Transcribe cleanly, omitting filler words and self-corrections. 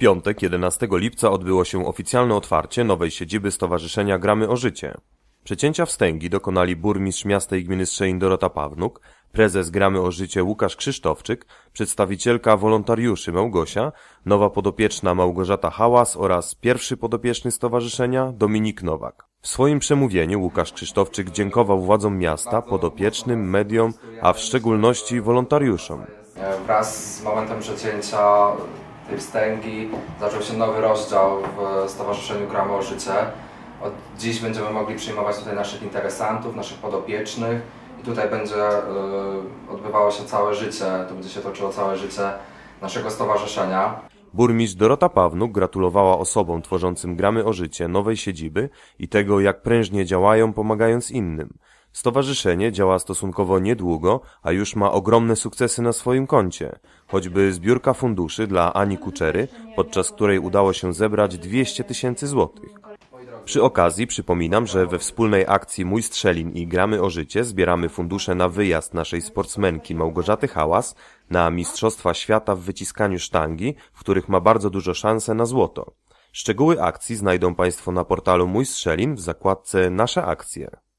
piątek, 11 lipca odbyło się oficjalne otwarcie nowej siedziby Stowarzyszenia Gramy o Życie. Przecięcia wstęgi dokonali burmistrz miasta i gminy Strzelin Dorota Pawnuk, prezes Gramy o Życie Łukasz Krzysztofczyk, przedstawicielka wolontariuszy Małgosia, nowa podopieczna Małgorzata Hałas oraz pierwszy podopieczny stowarzyszenia Dominik Nowak. W swoim przemówieniu Łukasz Krzysztofczyk dziękował władzom miasta, podopiecznym, mediom, a w szczególności wolontariuszom. Wraz z momentem przecięcia tej wstęgi zaczął się nowy rozdział w Stowarzyszeniu Gramy o Życie. Od dziś będziemy mogli przyjmować tutaj naszych interesantów, naszych podopiecznych i tutaj będzie odbywało się całe życie, tu będzie się toczyło całe życie naszego stowarzyszenia. Burmistrz Dorota Pawnuk gratulowała osobom tworzącym Gramy o Życie nowej siedziby i tego, jak prężnie działają, pomagając innym. Stowarzyszenie działa stosunkowo niedługo, a już ma ogromne sukcesy na swoim koncie. Choćby zbiórka funduszy dla Ani Kuczery, podczas której udało się zebrać 200 000 złotych. Przy okazji przypominam, że we wspólnej akcji Mój Strzelin i Gramy o Życie zbieramy fundusze na wyjazd naszej sportsmenki Małgorzaty Hałas na Mistrzostwa Świata w wyciskaniu sztangi, w których ma bardzo dużo szanse na złoto. Szczegóły akcji znajdą Państwo na portalu Mój Strzelin w zakładce Nasze akcje.